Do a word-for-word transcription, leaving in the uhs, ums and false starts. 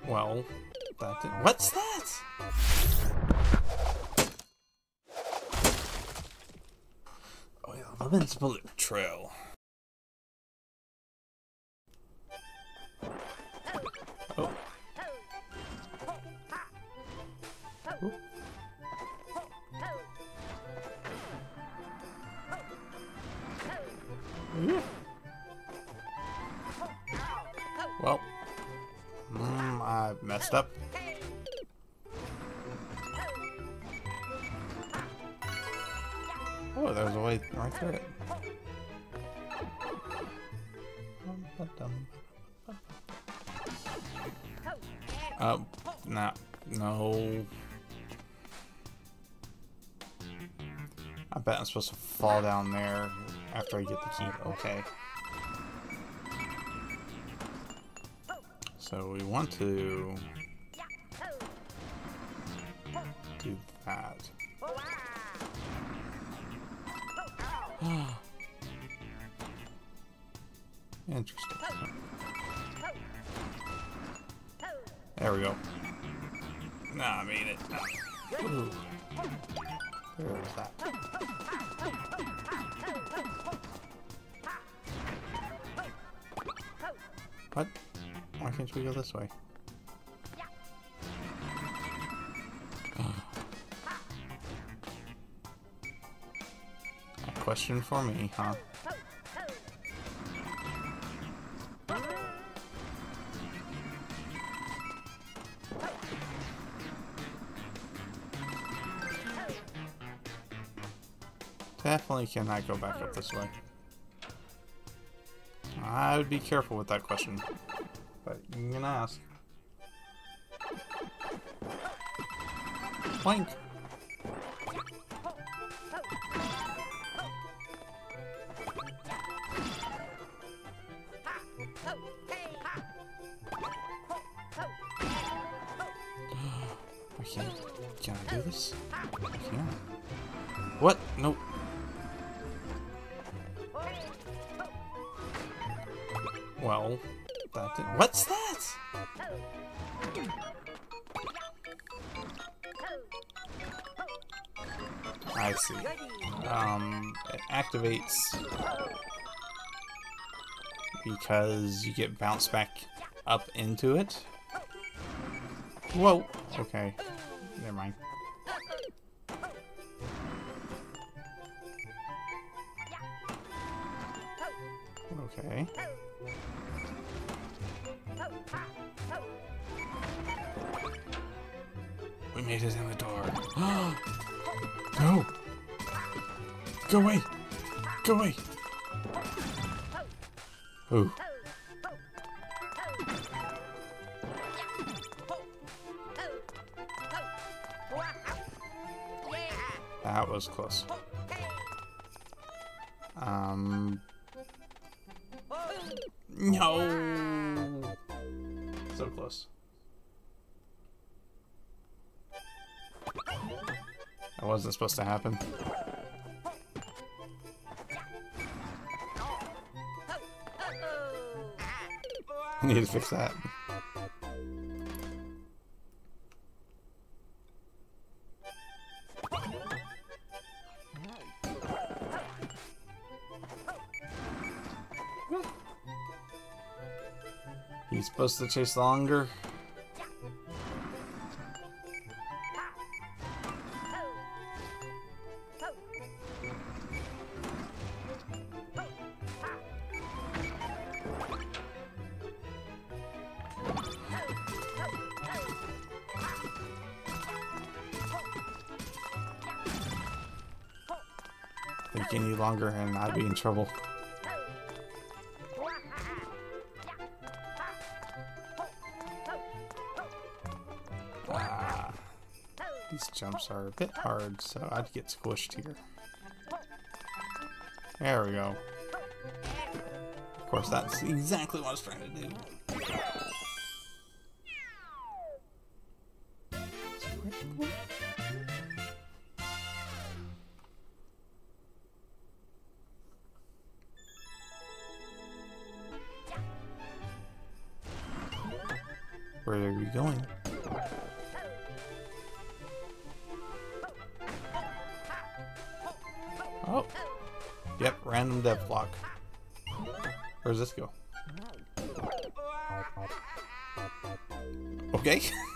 Well, that did, what's that? Oh yeah, Levin's Bullet Trail. Oh. Ooh. Ooh. Well, mm, I messed up. Oh, there's a way right through it. Oh, no, no. I bet I'm supposed to fall down there after I get the key. Okay. So we want to do that. Interesting. There we go. Nah, I made it. Ooh. There's that. What? Why can't we go this way? A question for me, huh? Definitely cannot go back up this way. I would be careful with that question, but you can ask. Plank. I can't. Can I do this? I can't. What? Nope. Well, that did, what's that? I see. Um, it activates because you get bounced back up into it. Whoa. Okay. Never mind. Okay. We made it in the door. No! Go away! Go away! Ooh. That was close. Um... No! So close. That wasn't supposed to happen. I need to fix that. He's supposed to chase longer. Think any longer and I'd be in trouble. Ah, these jumps are a bit hard, so I'd get squished here. There we go. Of course, that's exactly what I was trying to do. Where are we going? Oh. Yep, random dev block. Where does this go? Okay.